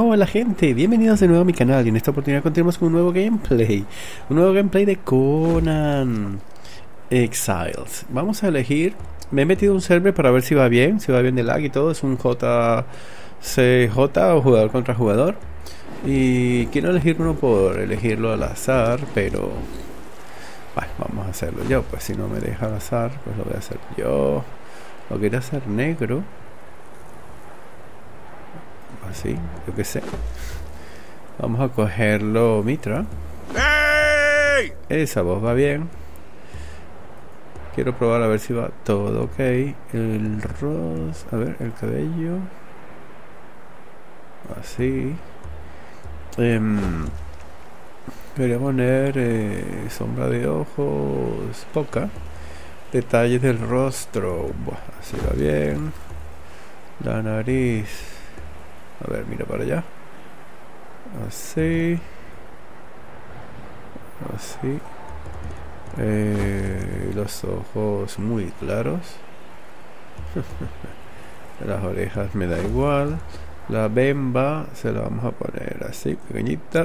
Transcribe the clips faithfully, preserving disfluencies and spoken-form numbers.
Hola gente, bienvenidos de nuevo a mi canal y en esta oportunidad continuamos con un nuevo gameplay. Un nuevo gameplay de Conan Exiles. Vamos a elegir, me he metido un server para ver si va bien, si va bien de lag y todo. Es un J C J o jugador contra jugador. Y quiero elegir uno por elegirlo al azar, pero... bueno, vamos a hacerlo yo, pues si no me deja al azar, pues lo voy a hacer yo. Lo quiero hacer negro. Así, yo que sé. Vamos a cogerlo Mitra. ¡Hey! Esa voz va bien. Quiero probar a ver si va todo ok. El ros, a ver, el cabello. Así. Um, Quería poner eh, sombra de ojos poca. Detalles del rostro. Buah, así va bien. La nariz. A ver, mira para allá. Así. Así. Eh, los ojos muy claros. Las orejas me da igual. La bemba se la vamos a poner así, pequeñita.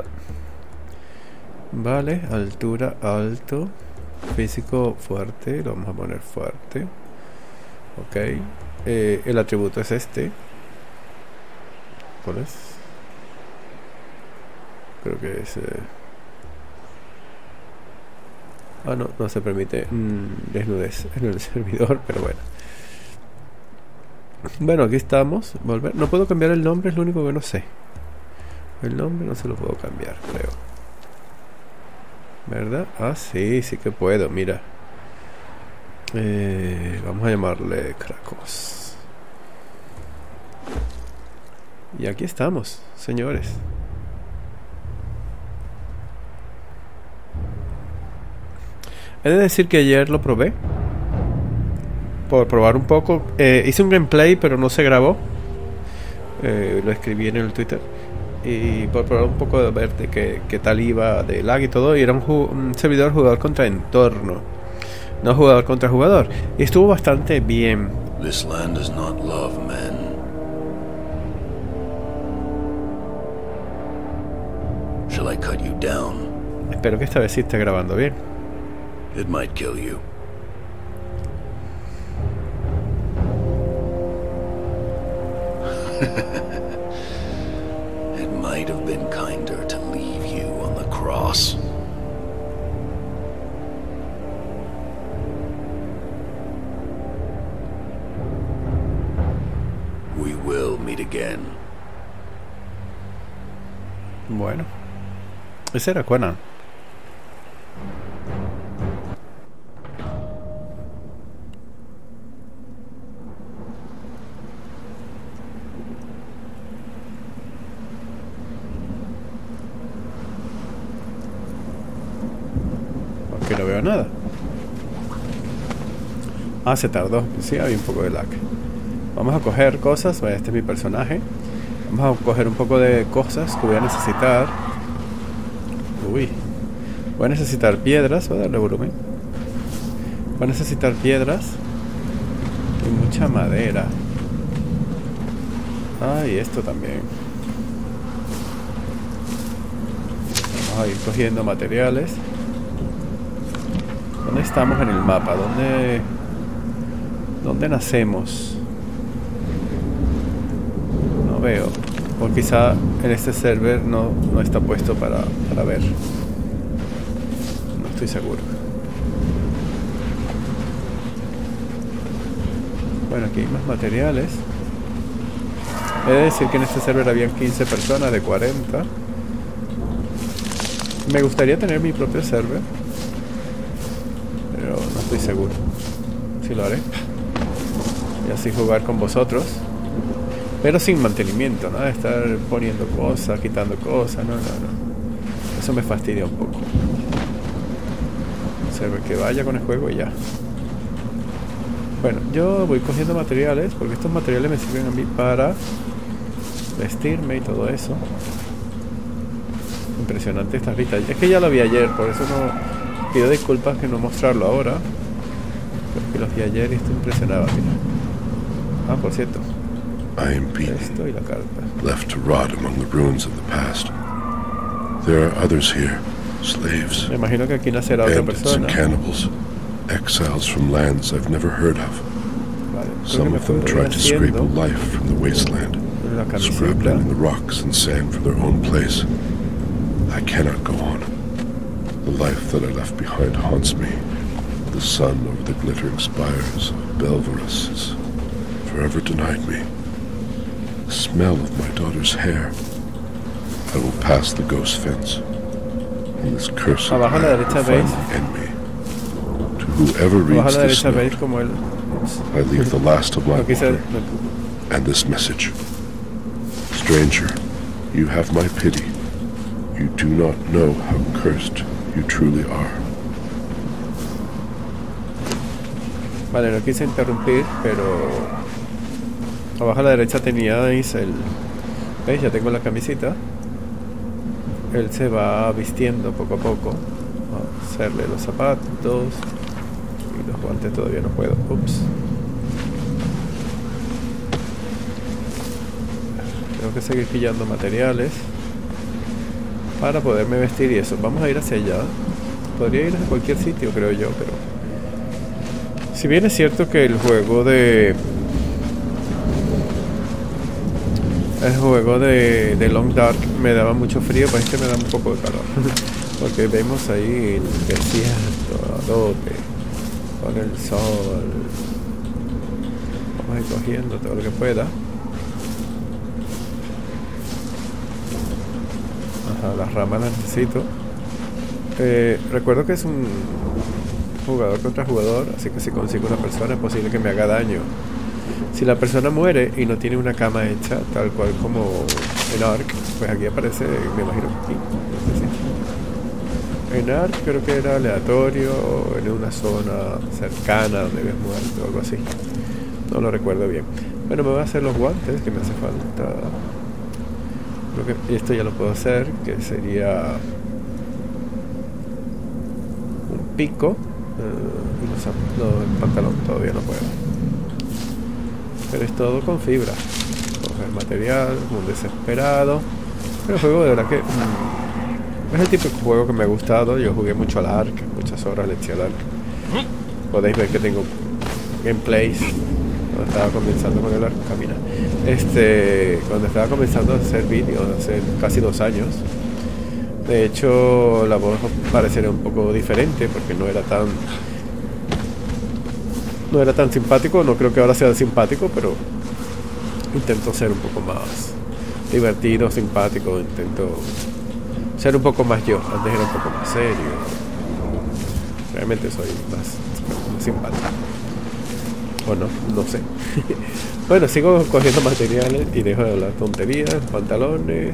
Vale, altura alto. Físico fuerte, lo vamos a poner fuerte. Ok. Eh, el atributo es este. ¿Cuál es? Creo que es... Eh... Ah, no, no se permite mm, desnudez en el servidor, pero bueno. Bueno, aquí estamos. Volver. No puedo cambiar el nombre, es lo único que no sé. El nombre no se lo puedo cambiar, creo. ¿Verdad? Ah, sí, sí que puedo, mira. Eh, vamos a llamarle Krakos. Y aquí estamos, señores. He de decir que ayer lo probé. Por probar un poco. Eh, hice un gameplay, pero no se grabó. Eh, lo escribí en el Twitter. Y por probar un poco de ver de qué, qué tal iba de lag y todo. Y era un, un servidor jugador contra entorno. No jugador contra jugador. Y estuvo bastante bien. This land does not love men. Shall I cut you down? Espero que esta vez sí esté grabando bien. It might kill you. It might have been kinder to leave you on the cross. We will meet again. Bueno. Ese era Conan. Porque no veo nada. Ah, se tardó. Sí, había un poco de lag. Vamos a coger cosas. Bueno, este es mi personaje. Vamos a coger un poco de cosas que voy a necesitar. Uy. Voy a necesitar piedras. Voy a darle volumen. Voy a necesitar piedras. Y mucha madera. Ah, y esto también. Vamos a ir cogiendo materiales. ¿Dónde estamos en el mapa? ¿Dónde, dónde nacemos? No veo. O quizá en este server no, no está puesto para, para ver. No estoy seguro. Bueno, aquí hay más materiales. He de decir que en este server habían quince personas de cuarenta. Me gustaría tener mi propio server, pero no estoy seguro si lo haré. Y así jugar con vosotros. Pero sin mantenimiento, ¿no? De estar poniendo cosas, quitando cosas, no, no, no. Eso me fastidia un poco. O sea, que vaya con el juego y ya. Bueno, yo voy cogiendo materiales, porque estos materiales me sirven a mí para vestirme y todo eso. Impresionante esta vista. Es que ya lo vi ayer, por eso no pido disculpas que no mostrarlo ahora. Porque los vi ayer y estoy impresionado, mira. Ah, por cierto. I am beaten, Esto y la carta. left to rot among the ruins of the past. There are others here, slaves, Me imagino que aquí nacerá otra bandits and persona. cannibals, exiles from lands I've never heard of. Vale, creo que Some me of them puedo ir tried to scrape a haciendo life from the wasteland, la camiseta. scrabbling in the rocks and sand for their own place. I cannot go on. The life that I left behind haunts me. The sun over the glittering spires of Belverus has forever denied me. The smell of my daughter's hair. I will pass the ghost fence. And this cursed Abajo a la land derecha will find veis. the enemy. To whoever Abajo a reads la this derecha veis note, como el... I leave the last of my No quise... water no- and this message. Stranger, you have my pity. You do not know how cursed you truly are. Vale, no quise interrumpir, pero... Abajo a la derecha teníais el... ¿Veis? Ya tengo la camisita. Él se va vistiendo poco a poco. A hacerle los zapatos. Y los guantes todavía no puedo. Ups. Tengo que seguir pillando materiales para poderme vestir y eso. Vamos a ir hacia allá. Podría ir a cualquier sitio, creo yo, pero... Si bien es cierto que el juego de... El juego de, de Long Dark me daba mucho frío, pues este me da un poco de calor. Porque vemos ahí el desierto, adobe, con el sol. Vamos a ir cogiendo todo lo que pueda. Ajá, las ramas las necesito. Eh, recuerdo que es un jugador contra jugador, así que si consigo una persona es posible que me haga daño. Si la persona muere y no tiene una cama hecha, tal cual como en Ark, pues aquí aparece, me imagino que aquí, no sé si. En Ark creo que era aleatorio, en una zona cercana donde habías muerto o algo así. No lo recuerdo bien. Bueno, me voy a hacer los guantes, que me hace falta. Creo que esto ya lo puedo hacer, que sería un pico. Uh, y los, no, el pantalón todavía no puedo. Pero es todo con fibra. Coger material, un desesperado. Pero el juego de verdad que mm, es el tipo de juego que me ha gustado. Yo jugué mucho al Ark, muchas horas le eché al Ark. Podéis ver que tengo gameplays cuando estaba comenzando con el Ark. Camina. Este, cuando estaba comenzando a hacer vídeos hace casi dos años. De hecho, la voz parecería un poco diferente porque no era tan no era tan simpático. No creo que ahora sea simpático, pero intento ser un poco más divertido, simpático. Intento ser un poco más yo. Antes era un poco más serio. Realmente soy más, más simpático. O no, no sé. Bueno, sigo cogiendo materiales y dejo de hablar tonterías. Pantalones.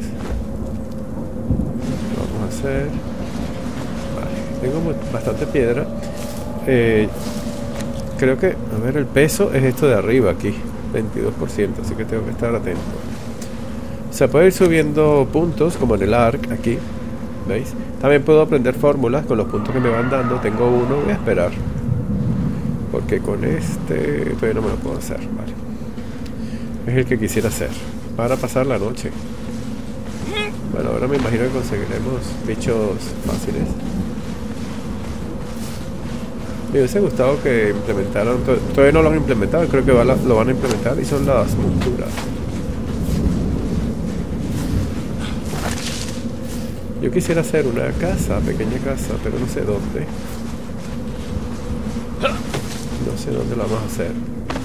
Hacer. Vale, tengo bastante piedra. Eh, creo que, a ver, el peso es esto de arriba aquí, veintidós por ciento, así que tengo que estar atento. Se puede ir subiendo puntos, como en el Ark aquí, ¿veis? También puedo aprender fórmulas con los puntos que me van dando. Tengo uno, voy a esperar, porque con este todavía no me lo puedo hacer, vale. Es el que quisiera hacer para pasar la noche. Bueno, ahora me imagino que conseguiremos bichos fáciles. Me hubiese gustado que implementaran, to todavía no lo han implementado, creo que va la, lo van a implementar, y son las monturas. Yo quisiera hacer una casa, pequeña casa, pero no sé dónde. No sé dónde la vamos a hacer.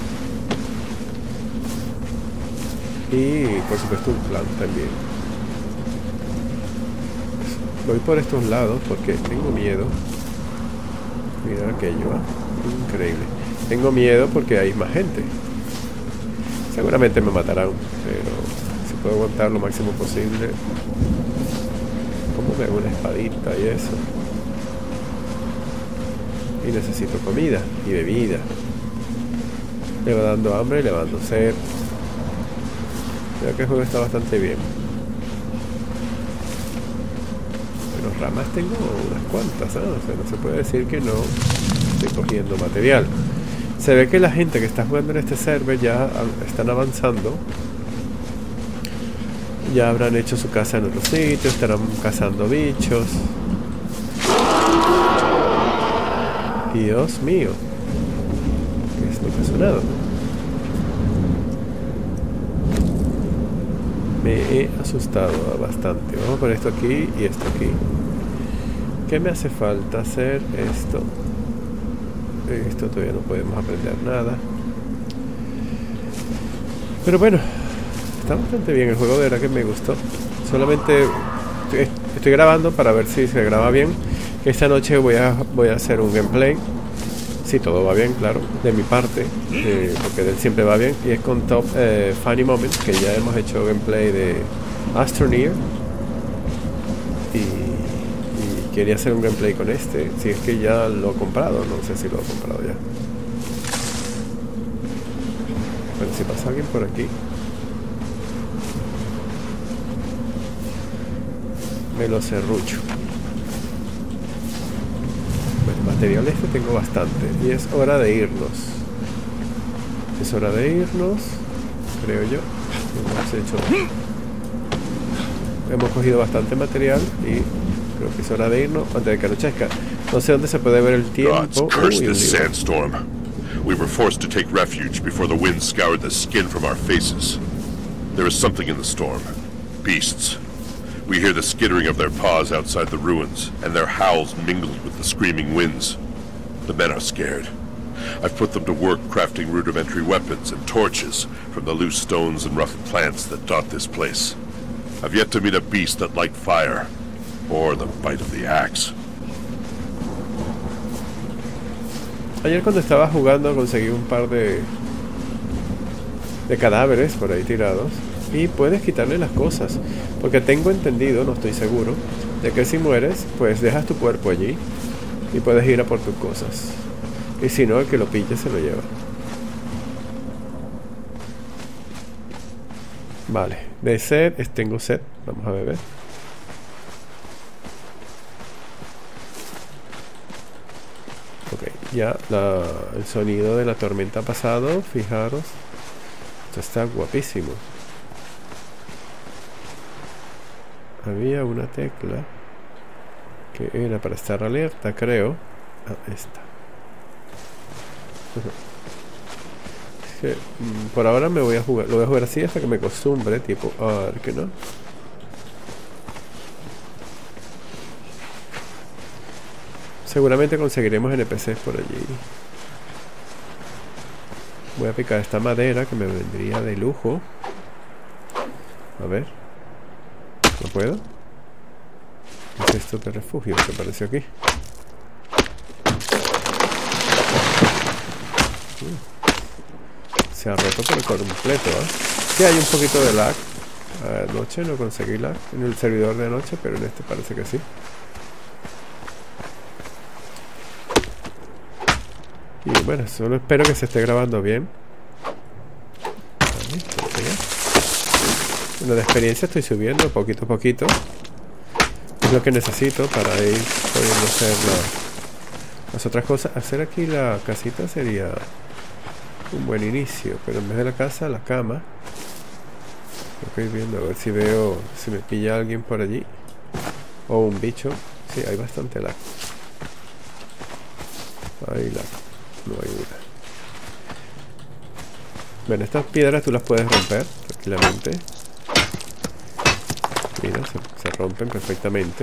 Y por supuesto un plan también. Voy por estos lados porque tengo miedo. Mira aquello, ¿eh? Increíble. Tengo miedo porque hay más gente. Seguramente me matarán, pero si puedo aguantar lo máximo posible. ¿Cómo me hago una espadita y eso? Y necesito comida y bebida. Le va dando hambre y le va dando sed. Creo que el juego está bastante bien. Ramas tengo unas cuantas, ¿eh? O sea, no se puede decir que no estoy cogiendo material. Se ve que la gente que está jugando en este server ya están avanzando Ya habrán hecho su casa en otro sitio, estarán cazando bichos. Dios mío, ¿qué es lo que ha sonado? Me he asustado bastante. Vamos a poner esto aquí y esto aquí. ¿Qué me hace falta hacer? Esto. Esto todavía no podemos aprender nada. Pero bueno, está bastante bien el juego, de verdad que me gustó. Solamente estoy, estoy grabando para ver si se graba bien. Esta noche voy a, voy a hacer un gameplay. Si todo va bien, claro, de mi parte, eh, porque de él siempre va bien. Y es con Top eh, Funny Moments, que ya hemos hecho gameplay de Astroneer. Y, y quería hacer un gameplay con este. Si es que ya lo he comprado, no sé si lo he comprado ya. Bueno, si pasa alguien por aquí, me lo serrucho. Bueno, material este tengo bastante. Y es hora de irnos. Es hora de irnos, creo yo. Hemos hecho... Hemos cogido bastante material y creo que es hora de irnos antes de que anochezca. No sé dónde se puede ver el tiempo. Gods curse Uy, this sandstorm. We were forced to take refuge before the wind scoured the skin from our faces. There is something in the storm. Beasts. We hear the skittering of their paws outside the ruins, and their howls mingled with the screaming winds. The men are scared. I've put them to work crafting rudimentary weapons and torches from the loose stones and rough plants that dot this place. I've yet to meet a beast that liked fire, or the bite of the axe. Ayer cuando estaba jugando conseguí un par de de cadáveres por ahí tirados y puedes quitarle las cosas, porque tengo entendido, no estoy seguro, de que si mueres pues dejas tu cuerpo allí y puedes ir a por tus cosas, y si no, el que lo pille se lo lleva. Vale, de sed, tengo sed, vamos a beber. Ok, ya la, el sonido de la tormenta ha pasado, fijaros. Esto está guapísimo. Había una tecla que era para estar alerta, creo. Ah, esta. Es que, mm, por ahora me voy a jugar, lo voy a jugar así hasta que me acostumbre, tipo, a ver que no. Seguramente conseguiremos N P Cs por allí. Voy a picar esta madera que me vendría de lujo. A ver. ¿No puedo? ¿Qué es esto de refugio que apareció aquí? Uh. Se ha roto por completo, ¿eh? Sí, hay un poquito de lag. Anoche no conseguí lag en el servidor de anoche, pero en este parece que sí. Y bueno, solo espero que se esté grabando bien. Vale, bueno, de experiencia estoy subiendo poquito a poquito. Es lo que necesito para ir pudiendo hacer la, las otras cosas. Hacer aquí la casita sería un buen inicio, pero en vez de la casa, la cama. Estoy viendo a ver si veo, si me pilla alguien por allí. O un bicho. Sí, hay bastante lag. Hay lag. No hay una. Bueno, estas piedras tú las puedes romper tranquilamente. Mira, se, se rompen perfectamente.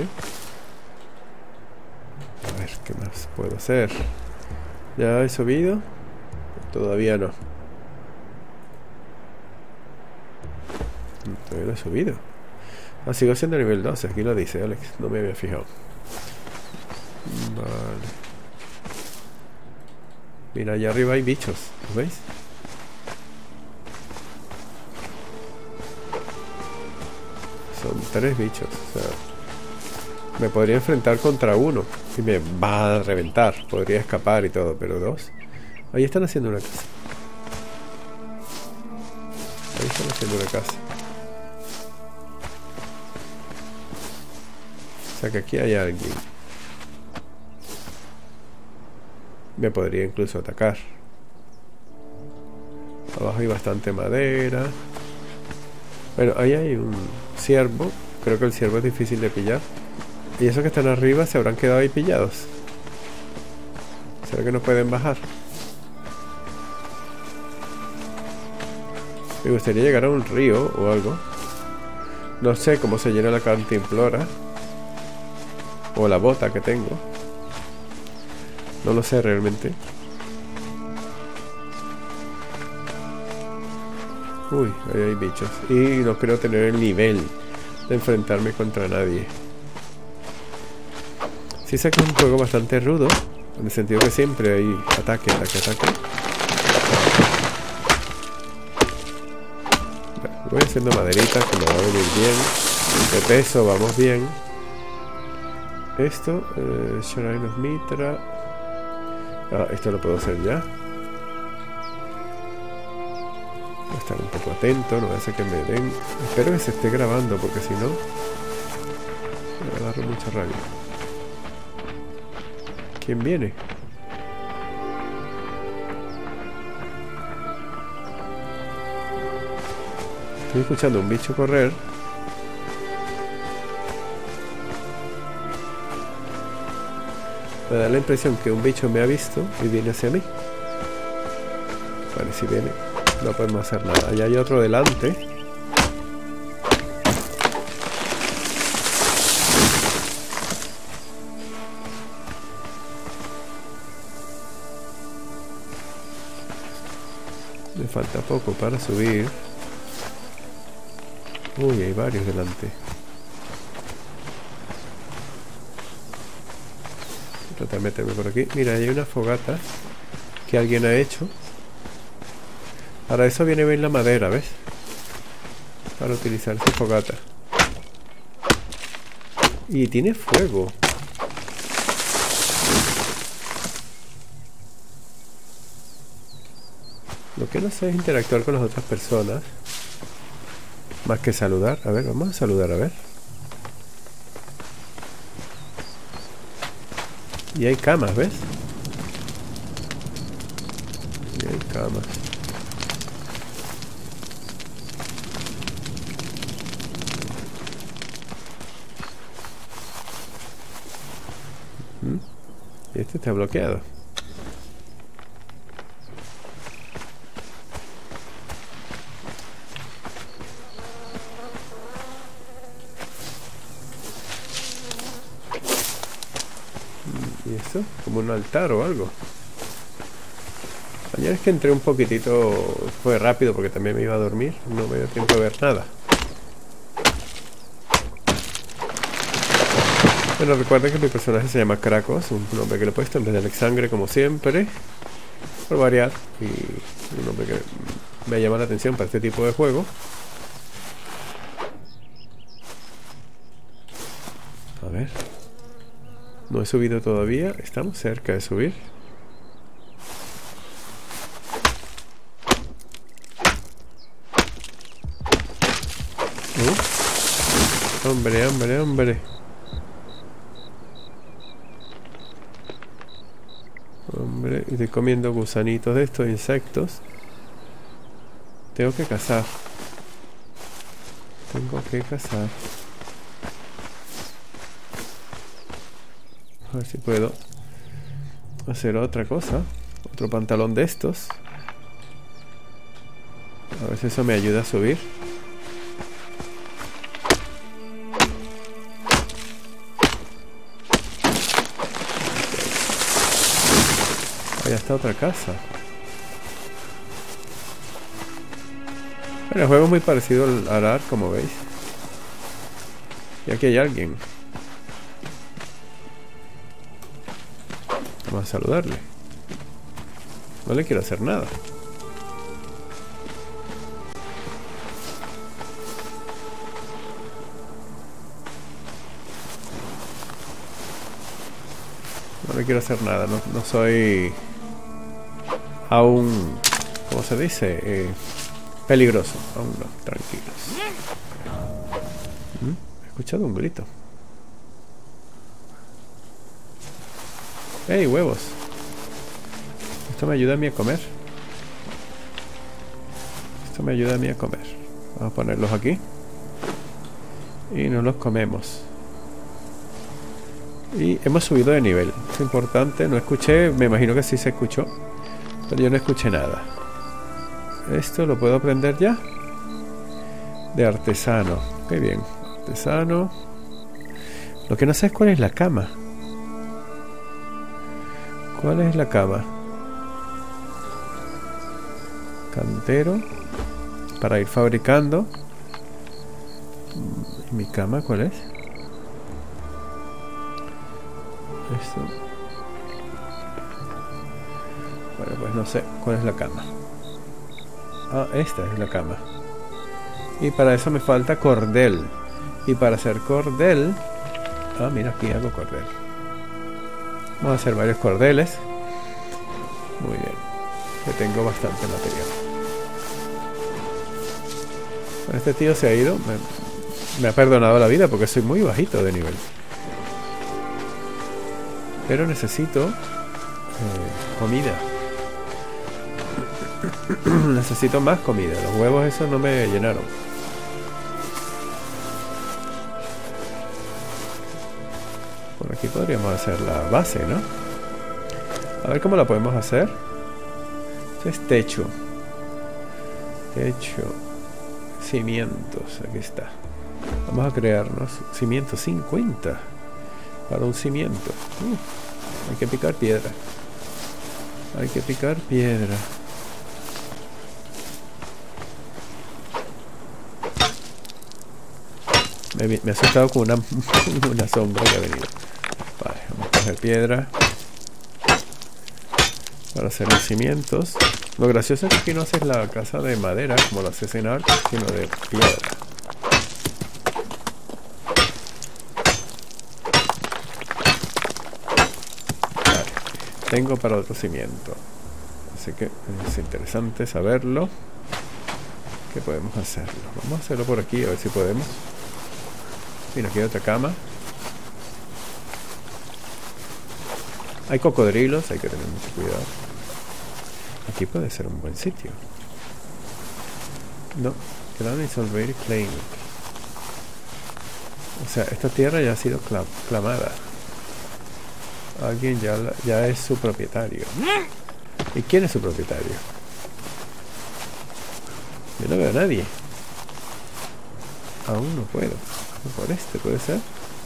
A ver, ¿qué más puedo hacer? ¿Ya he subido? Todavía no. Todavía no he subido. Ah, sigo siendo nivel doce, aquí lo dice Alex. No me había fijado. Vale. Mira, allá arriba hay bichos, ¿lo veis? Son tres bichos, o sea, me podría enfrentar contra uno y me va a reventar, podría escapar y todo, pero dos. Ahí están haciendo una casa. Ahí están haciendo una casa. O sea que aquí hay alguien. Me podría incluso atacar. Abajo hay bastante madera. Bueno, ahí hay un ciervo. Creo que el ciervo es difícil de pillar. Y esos que están arriba se habrán quedado ahí pillados. ¿Será que no pueden bajar? Me gustaría llegar a un río o algo. No sé cómo se llena la cantimplora. O la bota que tengo. No lo sé realmente. Uy, ahí hay bichos. Y no creo tener el nivel de enfrentarme contra nadie. Sí sé que es un juego bastante rudo. En el sentido que siempre hay ataque, ataque, ataque. Bueno, voy haciendo maderita que me va a venir bien. De peso vamos bien. Esto, eh, Shrine of Mitra. Ah, esto lo puedo hacer ya. Voy a estar un poco atento, no voy a hacer que me den. Espero que se esté grabando porque si no me va a dar mucha rabia. ¿Quién viene? Estoy escuchando un bicho correr. Me da la impresión que un bicho me ha visto y viene hacia mí. Vale, si viene no podemos hacer nada. Allá hay otro delante. Me falta poco para subir. Uy, hay varios delante. Tratar de meterme por aquí. Mira, hay una fogata que alguien ha hecho. Para eso viene bien la madera, ¿ves? Para utilizar esa fogata. Y tiene fuego. Lo que no sé es interactuar con las otras personas. Más que saludar. A ver, vamos a saludar, a ver. Y hay camas, ¿ves? Y hay camas. ¿Mm? Y este está bloqueado. ¿Y eso? Como un altar o algo. Ayer es que entré un poquitito. Fue rápido porque también me iba a dormir. No me dio tiempo de ver nada. Bueno, recuerden que mi personaje se llama Krakos. Un nombre que le he puesto en vez de Alexandre, como siempre. Por variar. Y un nombre que me llama la atención para este tipo de juego. A ver. No he subido todavía. Estamos cerca de subir. Uh. Hombre, hombre, hombre. Hombre, estoy comiendo gusanitos de estos insectos. Tengo que cazar. Tengo que cazar. A ver si puedo hacer otra cosa. Otro pantalón de estos. A ver si eso me ayuda a subir. Allá está otra casa. Bueno, el juego es muy parecido al Arar, como veis. Y aquí hay alguien. Vamos a saludarle. No le quiero hacer nada. No le quiero hacer nada. No, no soy aún, ¿cómo se dice? Eh, peligroso. Aún no, tranquilos. ¿Mm? He escuchado un grito. ¡Hey, huevos! Esto me ayuda a mí a comer. Esto me ayuda a mí a comer. Vamos a ponerlos aquí. Y nos los comemos. Y hemos subido de nivel. Es importante, no escuché, me imagino que sí se escuchó, pero yo no escuché nada. Esto lo puedo aprender ya. De artesano. Qué bien. Artesano. Lo que no sé es cuál es la cama. ¿Cuál es la cama? Cantero. Para ir fabricando. ¿Y mi cama cuál es? Esto. Bueno, pues no sé cuál es la cama. Ah, esta es la cama. Y para eso me falta cordel. Y para hacer cordel... Ah, mira, aquí hago cordel. Vamos a hacer varios cordeles. Muy bien. Que tengo bastante material. Bueno, este tío se ha ido. Me, me ha perdonado la vida porque soy muy bajito de nivel. Pero necesito eh, comida. Necesito más comida. Los huevos esos no me llenaron. Por aquí podríamos hacer la base, ¿no? A ver cómo la podemos hacer. Esto es techo. Techo. Cimientos. Aquí está. Vamos a crearnos cimientos cincuenta. Para un cimiento. Uh, hay que picar piedra. Hay que picar piedra. Me, me he asustado con una, una sombra que ha venido. Vale, vamos a coger piedra para hacer los cimientos. Lo gracioso es que aquí no haces la casa de madera como lo haces en Ark, sino de piedra. Vale, tengo para otro cimiento. Así que es interesante saberlo. ¿Qué podemos hacerlo? Vamos a hacerlo por aquí, a ver si podemos. Mira, aquí hay otra cama. Hay cocodrilos, hay que tener mucho cuidado. Aquí puede ser un buen sitio. No, Clan is already claimed. O sea, esta tierra ya ha sido clam clamada. Alguien ya, la, ya es su propietario. ¿Y quién es su propietario? Yo no veo a nadie. Aún no puedo. Por este puede ser.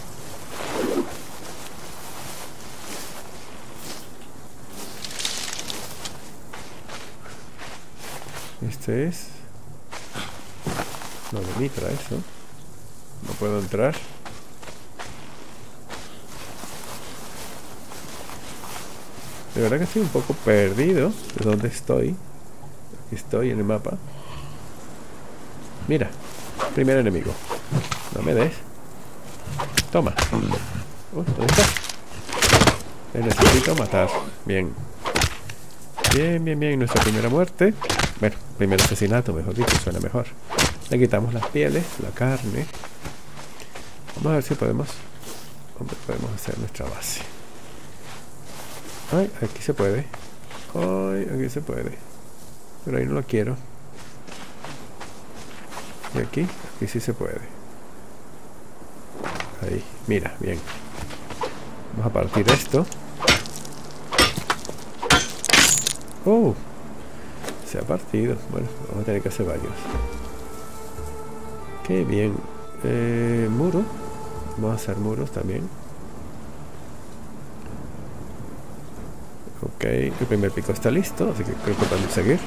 Este es. No, de mitra eso. No puedo entrar. De verdad que estoy un poco perdido de dónde estoy. Aquí estoy en el mapa. Mira, primer enemigo. No me des. Toma. Uh, ¿dónde está? Le necesito matar. Bien. Bien, bien, bien. Nuestra primera muerte. Bueno, primer asesinato, mejor dicho, suena mejor. Le quitamos las pieles, la carne. Vamos a ver si podemos... ¿Dónde podemos hacer nuestra base? Ay, aquí se puede. Ay, aquí se puede. Pero ahí no lo quiero. Y aquí, aquí sí se puede. Ahí, mira, bien. Vamos a partir esto. Oh, se ha partido. Bueno, vamos a tener que hacer varios. Qué bien. Eh, muro. Vamos a hacer muros también. Ok, el primer pico está listo, así que creo que podemos seguir.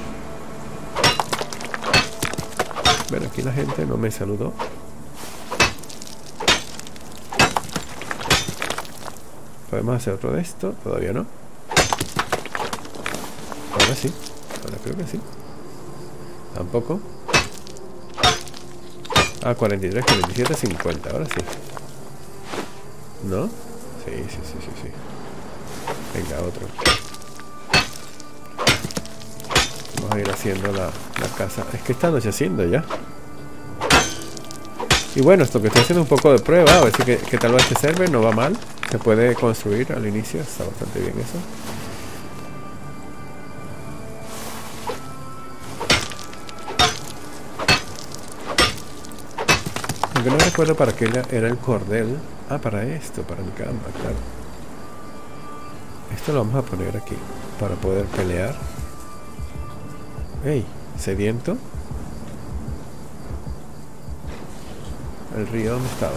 Bueno, aquí la gente no me saludó. ¿Podemos hacer otro de esto? Todavía no. Ahora sí. Ahora creo que sí. Tampoco. Ah, cuarenta y tres, cuarenta y siete, cincuenta. Ahora sí. ¿No? Sí, sí, sí, sí, sí. Venga, otro. Vamos a ir haciendo la, la casa. Es que está anocheciendo ya. Y bueno, esto que estoy haciendo un poco de prueba. A ver si que, que tal vez este server no va mal. Se puede construir al inicio. Está bastante bien eso. Aunque no recuerdo para qué era- era el cordel. Ah, para esto, para mi cama, claro. Esto lo vamos a poner aquí para poder pelear. Ey, sediento. El río, ¿dónde estaba?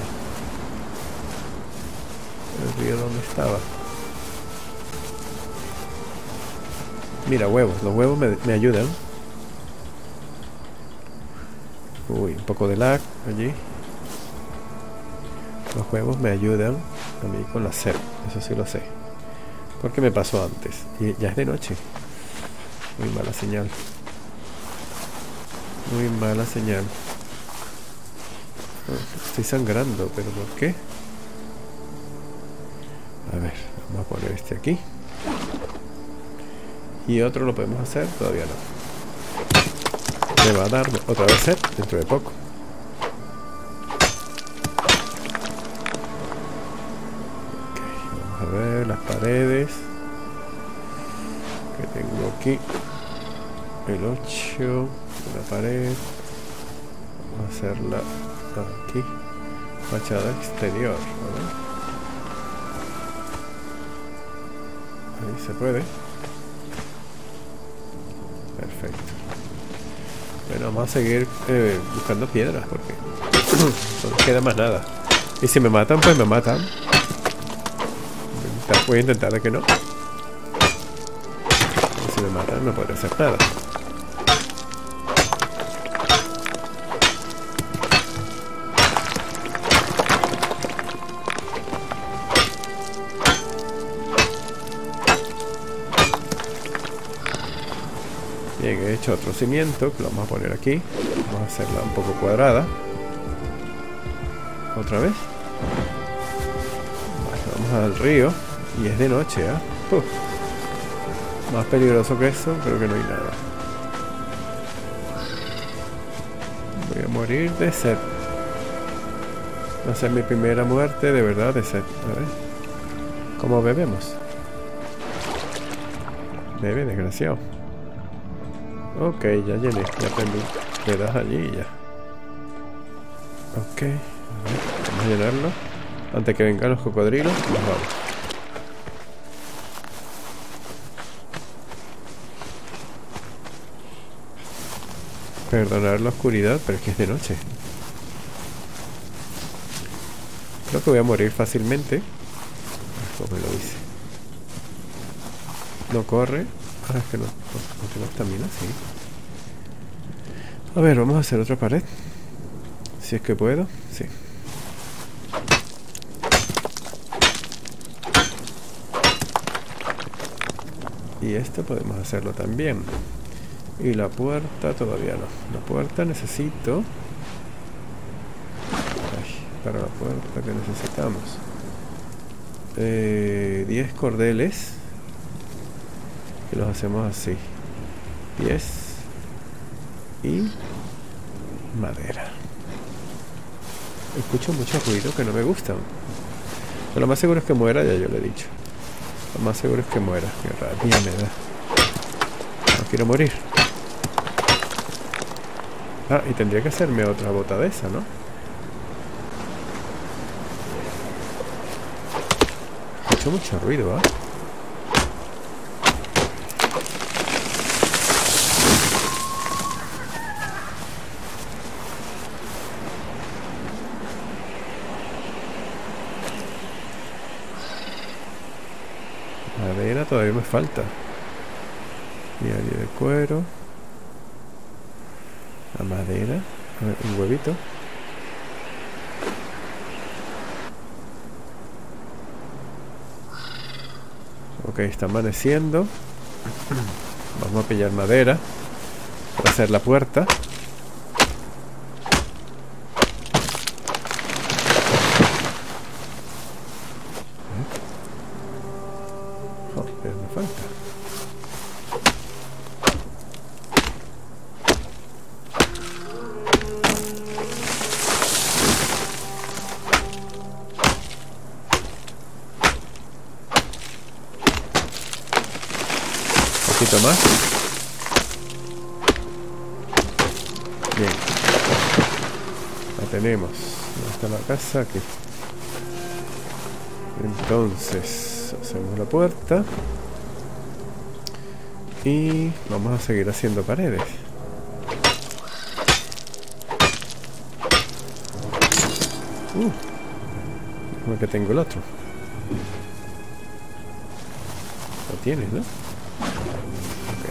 El río, ¿dónde estaba? Mira, huevos. Los huevos me, me ayudan. Uy, un poco de lag allí. Los huevos me ayudan a mí con la sed. Eso sí lo sé. Porque me pasó antes. Y ya es de noche. Muy mala señal. Muy mala señal. Oh, estoy sangrando, pero ¿por qué? A ver, vamos a poner este aquí. Y otro lo podemos hacer, todavía no. Me va a dar otra vez sed dentro de poco. Ok, vamos a ver las paredes que tengo aquí. El ocho, la pared. Vamos a hacerla aquí. Fachada exterior. A ver. Ahí se puede. Perfecto. Bueno, vamos a seguir eh, buscando piedras porque no nos queda más nada. Y si me matan, pues me matan. Voy a intentar de que no. Y si me matan, no podré hacer nada. Bien, he hecho otro cimiento que lo vamos a poner aquí. Vamos a hacerla un poco cuadrada. Otra vez. Bueno, vamos al río. Y es de noche, ¿eh? Uf. Más peligroso que eso, creo que no hay nada. Voy a morir de sed. Va a ser mi primera muerte de verdad de sed. A ver. ¿Cómo bebemos? Bebe, desgraciado. Ok, ya llené, ya prendí. Le das allí y ya. Ok, a ver, vamos a llenarlo. Antes que vengan los cocodrilos, nos vamos. Perdonar la oscuridad, pero es que es de noche. Creo que voy a morir fácilmente. Como lo hice. No corre. Ah, es que no, no, no tengo estamina, sí. A ver, vamos a hacer otra pared. Si es que puedo, sí. Y esto podemos hacerlo también. Y la puerta todavía no. La puerta necesito... Ay, para la puerta que necesitamos. Eh, diez cordeles. Y los hacemos así. diez. Y... madera. Escucho mucho ruido que no me gustan. Pero lo más seguro es que muera, ya yo lo he dicho. Lo más seguro es que muera. Qué rabia me da. No quiero morir. Ah, y tendría que hacerme otra bota de esa, ¿no? Escucho mucho ruido, ¿ah? ¿eh? Madera todavía me falta. Diario de cuero. La madera. A ver, un huevito. Ok, está amaneciendo. Vamos a pillar madera para hacer la puerta. Joder, me falta. Un poquito más. Bien. La tenemos. ¿Dónde está la casa? Aquí. Entonces, hacemos la puerta. Y vamos a seguir haciendo paredes. Uh, como que tengo el otro. Lo tienes, ¿no? Okay.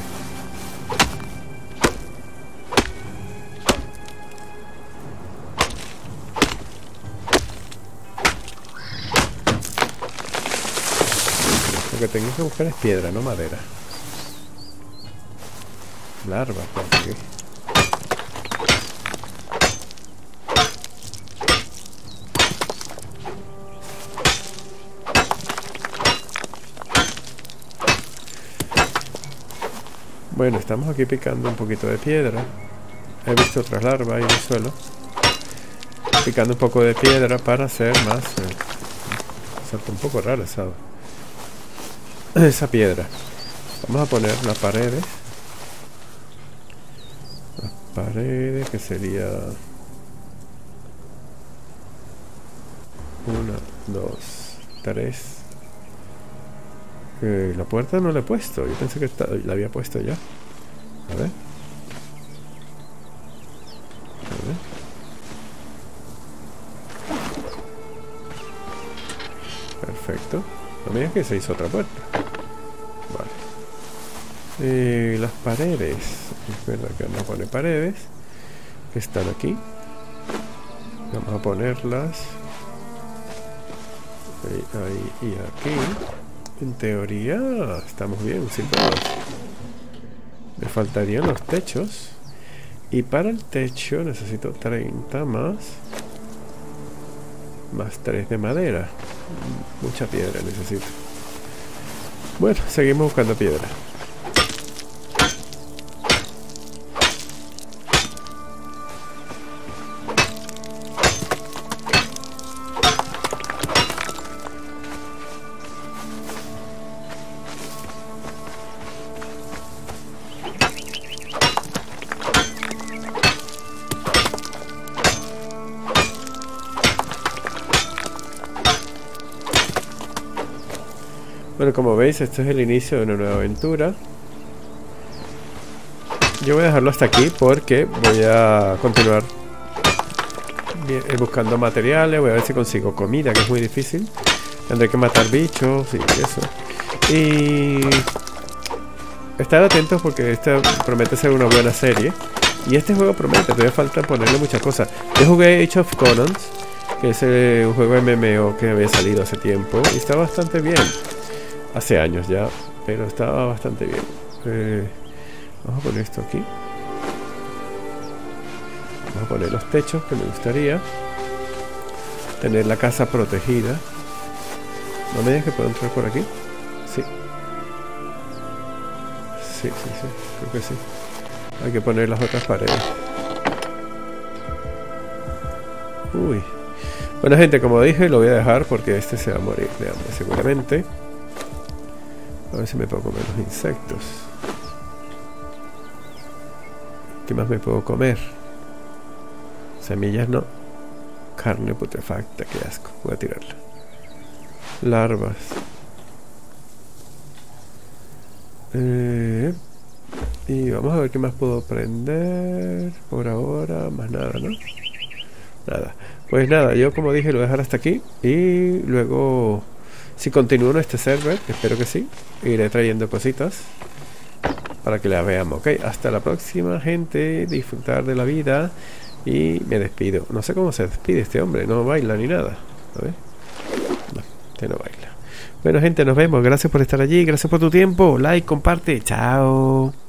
Lo que tengo que buscar es piedra, no madera. Larvas, por aquí. Bueno, estamos aquí picando un poquito de piedra. He visto otras larvas ahí en el suelo. Picando un poco de piedra para hacer más. Eh, salta un poco rara esa, esa piedra. Vamos a poner las paredes. Las paredes que sería una, dos, tres. Eh, la puerta no la he puesto. Yo pensé que está, la había puesto ya. A ver. A ver. Perfecto. No me digas que se hizo otra puerta. Vale. Eh, las paredes. Es verdad que vamos a poner paredes. Que están aquí. Vamos a ponerlas. Ahí, ahí y aquí. En teoría estamos bien, sin problemas. Me faltarían los techos. Y para el techo necesito treinta más. Más tres de madera. Mucha piedra necesito. Bueno, seguimos buscando piedra. Bueno, como veis, este es el inicio de una nueva aventura. Yo voy a dejarlo hasta aquí porque voy a continuar buscando materiales. Voy a ver si consigo comida, que es muy difícil. Tendré que matar bichos y eso. Y estar atentos porque esta promete ser una buena serie. Y este juego promete, todavía falta ponerle muchas cosas. Yo jugué Age of Conan, que es un juego M M O que había salido hace tiempo. Y está bastante bien. Hace años ya, pero estaba bastante bien. Eh, vamos a poner esto aquí. Vamos a poner los techos, que me gustaría. Tener la casa protegida. ¿No me digas que puedo entrar por aquí? Sí. Sí, sí, sí. Creo que sí. Hay que poner las otras paredes. Uy. Bueno, gente, como dije, lo voy a dejar porque este se va a morir de hambre seguramente. A ver si me puedo comer los insectos. ¿Qué más me puedo comer? Semillas no. Carne putrefacta, qué asco. Voy a tirarla. Larvas. Eh, y vamos a ver qué más puedo prender. Por ahora, más nada, ¿no? Nada. Pues nada, yo como dije lo voy a dejar hasta aquí. Y luego, si continúo en este server, espero que sí, iré trayendo cositas para que la veamos, ¿ok? Hasta la próxima, gente. Disfrutar de la vida. Y me despido. No sé cómo se despide este hombre. No baila ni nada. A ver. No, este no baila. Bueno, gente, nos vemos. Gracias por estar allí. Gracias por tu tiempo. Like, comparte. Chao.